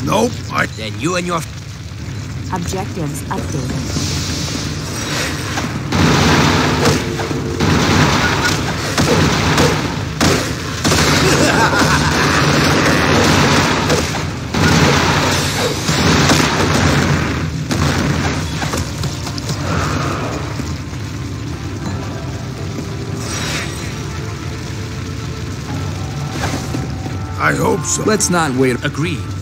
Nope, Then you and your... Objectives updated. I hope so. Let's not wait. Agreed.